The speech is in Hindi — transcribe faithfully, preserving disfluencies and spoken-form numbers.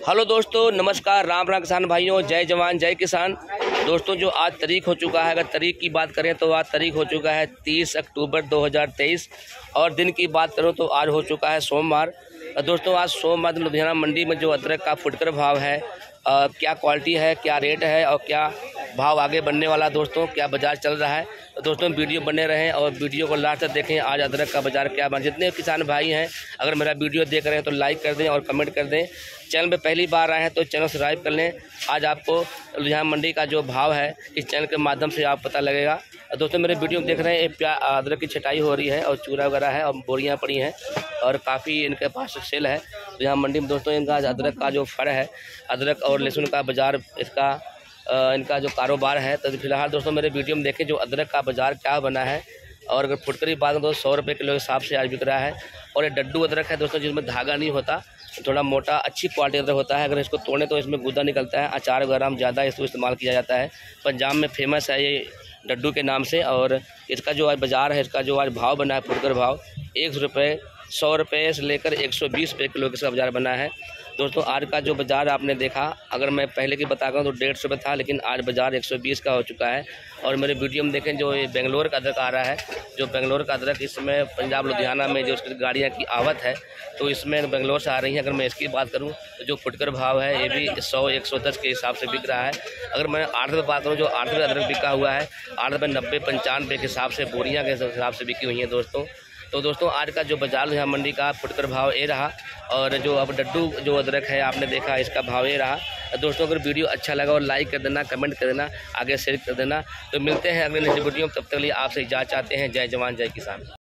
हेलो दोस्तों, नमस्कार। राम राम किसान भाइयों, जय जवान जय किसान। दोस्तों, जो आज तारीख हो चुका है, अगर तारीख की बात करें तो आज तारीख हो चुका है तीस अक्टूबर दो हज़ार तेईस और दिन की बात करूं तो आज हो चुका है सोमवार। दोस्तों, आज सोमवार लुधियाना मंडी में जो अदरक का फुटकर भाव है, आ, क्या क्वालिटी है, क्या रेट है और क्या भाव आगे बढ़ने वाला, दोस्तों क्या बाज़ार चल रहा है। तो दोस्तों वीडियो बने रहें और वीडियो को लास्ट तक देखें। आज अदरक का बाज़ार क्या बना। जितने किसान भाई हैं अगर मेरा वीडियो देख रहे हैं तो लाइक कर दें और कमेंट कर दें। चैनल में पहली बार आए हैं तो चैनल सब्सक्राइब कर लें। आज आपको लुधियाना मंडी का जो भाव है इस चैनल के माध्यम से आप पता लगेगा। दोस्तों, मेरे वीडियो में देख रहे हैं प्या अदरक की छटाई हो रही है और चूरा वगैरह है और बोरियां पड़ी हैं और काफ़ी इनके पास सेल है लुधियाना मंडी में। दोस्तों, इनका अदरक का जो फड़ है, अदरक और लहसुन का बाज़ार, इसका आ, इनका जो कारोबार है, तो फिलहाल दोस्तों मेरे वीडियो में देखें जो अदरक का बाज़ार क्या बना है। और अगर फुटकर की बात करें तो सौ रुपये किलो के हिसाब से आज बिक रहा है। और ये डड्डू अदरक है दोस्तों, जिसमें धागा नहीं होता, थोड़ा मोटा अच्छी क्वालिटी अदरक होता है। अगर इसको तोड़ें तो इसमें गुदा निकलता है। अचार वगैरह में ज़्यादा इसको इस्तेमाल किया जाता है। पंजाब में फेमस है ये डड्डू के नाम से। और इसका जो आज बाज़ार है, इसका जो आज भाव बना है फुटकर भाव एक सौ रुपये सौ रुपये से लेकर एक सौ बीस रुपये किलो का बाज़ार बना है। दोस्तों, आज का जो बाज़ार आपने देखा, अगर मैं पहले की बता रहा हूँ तो डेढ़ सौ रुपये था, लेकिन आज बाज़ार एक सौ बीस का हो चुका है। और मेरे वीडियो में देखें जो ये बेंगलोर का अदरक आ रहा है, जो बेंगलोर का अदरक इसमें पंजाब लुधियाना में जो उसकी गाड़ियाँ की आवत है तो इसमें बेंगलोर से आ रही है। अगर मैं इसकी बात करूँ तो जो फुटकर भाव है ये भी सौ एक सौ दस के हिसाब से बिक रहा है। अगर मैं आठ रुपये बात करूँ, जो आठ रुपये अदरक बिका हुआ है, आठ रुपये नब्बे पंचानवे के हिसाब से बोरियाँ के हिसाब से बिकी हुई हैं दोस्तों। तो दोस्तों, आज का जो बाज़ार यहाँ मंडी का फुटकर भाव ये रहा। और जो अब डड्डू जो अदरक है आपने देखा, इसका भाव ये रहा। दोस्तों, अगर वीडियो अच्छा लगा और लाइक कर देना, कमेंट कर देना, आगे शेयर कर देना। तो मिलते हैं अगले नेक्स्ट वीडियो में। तब तक के लिए आपसे इजाज़त चाहते हैं। जय जवान जय किसान।